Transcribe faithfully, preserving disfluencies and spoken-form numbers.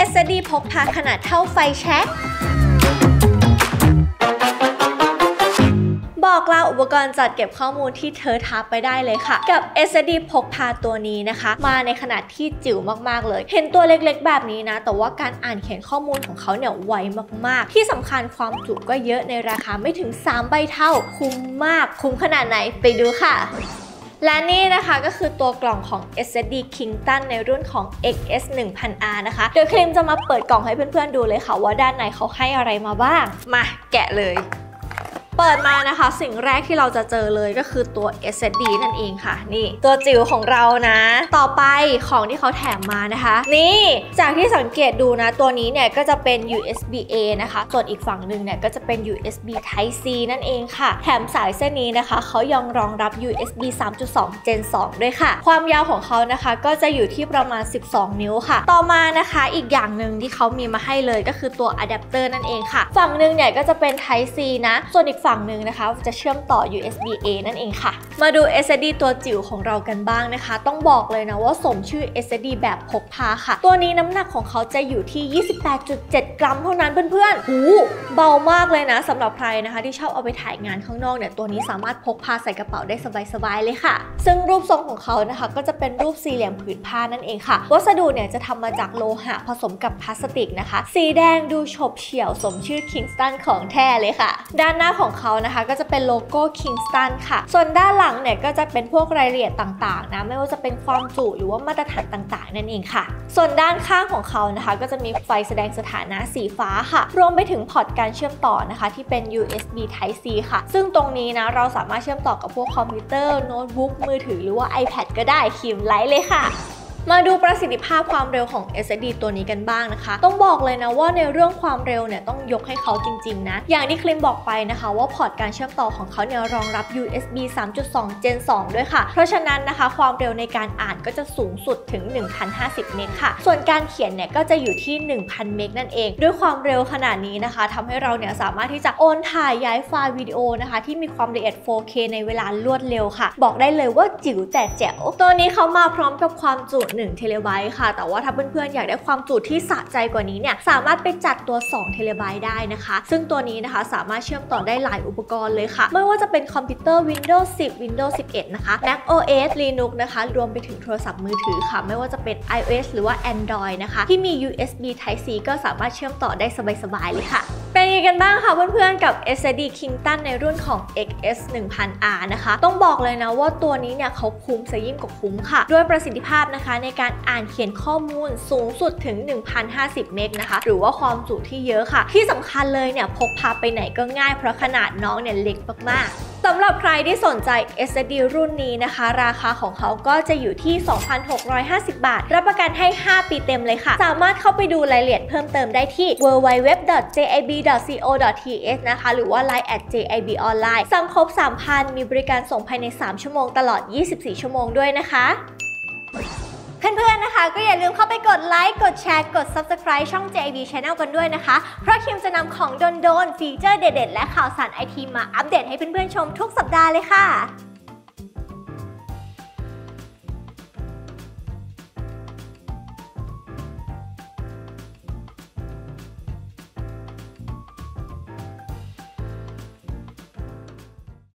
เอส ดี พกพาขนาดเท่าไฟแช็กบอกเล่าอุปกรณ์จัดเก็บข้อมูลที่เธอทับไปได้เลยค่ะกับ เอส ดี พกพาตัวนี้นะคะมาในขนาดที่จิ๋วมากๆเลยเห็นตัวเล็กๆแบบนี้นะแต่ว่าการอ่านเขียนข้อมูลของเขาเนี่ยไวมากๆที่สำคัญความจุก็เยอะในราคาไม่ถึงสามใบเท่าคุ้มมากคุ้มขนาดไหนไปดูค่ะและนี่นะคะก็คือตัวกล่องของ เอส ดี Kingston ในรุ่นของ เอ็กซ์ เอส หนึ่งพัน อาร์ นะคะเดี๋ยวครีมจะมาเปิดกล่องให้เพื่อนๆดูเลยค่ะว่าด้านในเขาให้อะไรมาบ้างมาแกะเลยเปิดมานะคะสิ่งแรกที่เราจะเจอเลยก็คือตัว เอส ดี นั่นเองค่ะนี่ตัวจิ๋วของเรานะต่อไปของที่เขาแถมมานะคะนี่จากที่สังเกตดูนะตัวนี้เนี่ยก็จะเป็น ยู เอส บี เอ นะคะส่วนอีกฝั่งหนึ่งเนี่ยก็จะเป็น ยู เอส บี Type C นั่นเองค่ะแถมสายเส้นนี้นะคะเขายังรองรับ ยู เอส บี สามจุดสอง Gen สอง ด้วยค่ะความยาวของเขานะคะก็จะอยู่ที่ประมาณสิบสองนิ้วค่ะต่อมานะคะอีกอย่างหนึ่งที่เขามีมาให้เลยก็คือตัวอะแดปเตอร์นั่นเองค่ะฝั่งหนึ่งเนี่ยก็จะเป็น Type C นะส่วนอีกฝั่งหนึ่งนะคะจะเชื่อมต่อ ยู เอส บี เอ นั่นเองค่ะมาดู เอส ดี ตัวจิ๋วของเรากันบ้างนะคะต้องบอกเลยนะว่าสมชื่อ เอส ดี แบบพกพาค่ะตัวนี้น้ำหนักของเขาจะอยู่ที่ ยี่สิบแปดจุดเจ็ด กรัมเท่านั้นเพื่อนๆหูเบามากเลยนะสำหรับใครนะคะที่ชอบเอาไปถ่ายงานข้างนอกเนี่ยตัวนี้สามารถพกพาใส่กระเป๋าได้สบายๆเลยค่ะซึ่งรูปทรงของเขานะคะก็จะเป็นรูปสี่เหลี่ยมผืนผ้านั่นเองค่ะวัสดุเนี่ยจะทำมาจากโลหะผสมกับพลาสติกนะคะสีแดงดูฉบเฉี่ยวสมชื่อ Kingston ของแท้เลยค่ะด้านหน้าของเขานะคะก็จะเป็นโลโก้ Kingston ค่ะส่วนด้านหลังเนี่ยก็จะเป็นพวกรายละเอียดต่างๆนะไม่ว่าจะเป็นความจุหรือว่ามาตรฐานต่างๆนั่นเองค่ะส่วนด้านข้างของเขานะคะก็จะมีไฟแสดงสถานะสีฟ้าค่ะรวมไปถึงพอร์ตการเชื่อมต่อนะคะที่เป็น ยู เอส บี Type C ค่ะซึ่งตรงนี้นะเราสามารถเชื่อมต่อกับพวกคอมพิวเตอร์โน้ตบุ๊กมือถือหรือว่า iPad ก็ได้คิมไลท์เลยค่ะมาดูประสิทธิภาพความเร็วของ เอส ดี ตัวนี้กันบ้างนะคะต้องบอกเลยนะว่าในเรื่องความเร็วเนี่ยต้องยกให้เขาจริงๆนะอย่างที่คลิมบอกไปนะคะว่าพอร์ตการเชื่อมต่อของเขาเนี่ยรองรับ ยู เอส บี สามจุดสอง Gen สอง ด้วยค่ะเพราะฉะนั้นนะคะความเร็วในการอ่านก็จะสูงสุดถึง หนึ่งพันห้าสิบ เมกค่ะส่วนการเขียนเนี่ยก็จะอยู่ที่ หนึ่งพัน เมกนั่นเองด้วยความเร็วขนาดนี้นะคะทำให้เราเนี่ยสามารถที่จะโอนถ่ายย้ายไฟล์วิดีโอนะคะที่มีความละเอียด โฟร์เค ในเวลารวดเร็วค่ะบอกได้เลยว่าจิ๋วแต่แจ๋วตัวนี้เขามาพร้อมกับความจุหนึ่งเทราไบต์แต่ว่าถ้าเพื่อนๆอยากได้ความจุที่สะใจกว่านี้เนี่ยสามารถไปจัดตัวสองเทราไบต์ได้นะคะซึ่งตัวนี้นะคะสามารถเชื่อมต่อได้หลายอุปกรณ์เลยค่ะไม่ว่าจะเป็นคอมพิวเตอร์ วินโดว์ สิบ วินโดว์ สิบเอ็ด นะคะ แม็ก โอ เอส Linux นะคะรวมไปถึงโทรศัพท์มือถือค่ะไม่ว่าจะเป็น ไอ โอ เอส หรือว่า Android นะคะที่มี ยู เอส บี Type C ก็สามารถเชื่อมต่อได้สบายๆเลยค่ะเป็นยังไงกันบ้างคะเพื่อนๆกับ เอส ดี Kingston ในรุ่นของ เอ็กซ์ เอส หนึ่งพัน อาร์ นะคะต้องบอกเลยนะว่าตัวนี้เนี่ยเขาคุ้มซะยิ่งกว่าคุ้มค่ะด้วยประสิทธิภาพนะคะในการอ่านเขียนข้อมูลสูงสุดถึง หนึ่งพันห้าสิบ เมกนะคะหรือว่าความจุที่เยอะค่ะที่สำคัญเลยเนี่ยพกพาไปไหนก็ง่ายเพราะขนาดน้องเนี่ยเล็กมากๆสำหรับใครที่สนใจ เอส ดี รุ่นนี้นะคะราคาของเขาก็จะอยู่ที่ สองพันหกร้อยห้าสิบ บาทรับประกันให้ห้าปีเต็มเลยค่ะสามารถเข้าไปดูรายละเอียดเพิ่มเติมได้ที่ ดับเบิลยู ดับเบิลยู ดับเบิลยู ดอท เจ ไอ บี ดอท ซี โอ ดอท ที เอช นะคะหรือว่า ไลน์ แอท เจ ไอ บี ออนไลน์สั่งครบ สามพัน มีบริการส่งภายในสามชั่วโมงตลอดยี่สิบสี่ชั่วโมงด้วยนะคะเพื่อนๆนะคะก็อย่าลืมเข้าไปกดไลค์กดแชร์กด ซับสไครบ์ ช่อง เจ ไอ บี Channel กันด้วยนะคะเพราะคิมจะนำของโดนๆฟีเจอร์เด็ดๆและข่าวสารไอทีมาอัปเดตให้เพื่อนๆชมทุกสัปดาห์เลยค่ะ